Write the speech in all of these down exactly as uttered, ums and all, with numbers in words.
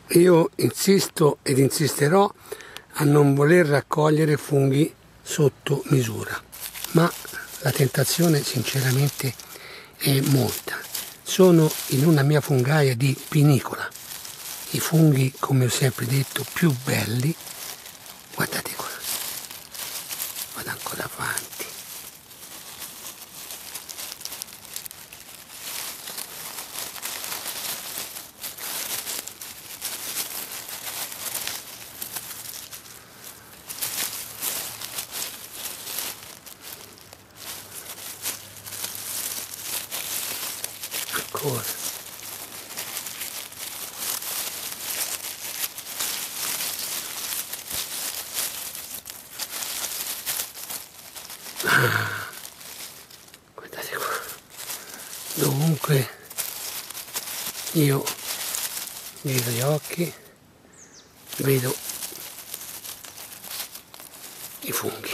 Io insisto ed insisterò a non voler raccogliere funghi sotto misura, ma la tentazione sinceramente è molta. Sono in una mia fungaia di pinicola, i funghi, come ho sempre detto, più belli. Guardate qua, vado ancora avanti. Ancora. Ah, guardate qua, dovunque io giro gli occhi vedo i funghi.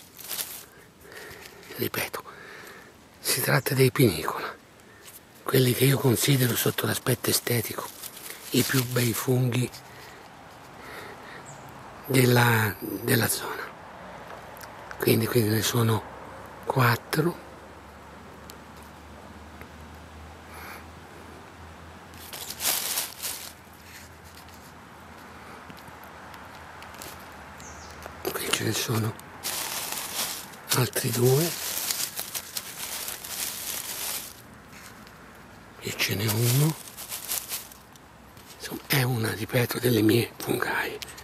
Ripeto, si tratta dei pinicola, quelli che io considero sotto l'aspetto estetico i più bei funghi della, della zona. Quindi, quindi ne sono quattro. Qui ce ne sono altri due. Qui ce n'è uno. Insomma, è una, ripeto, delle mie fungaie.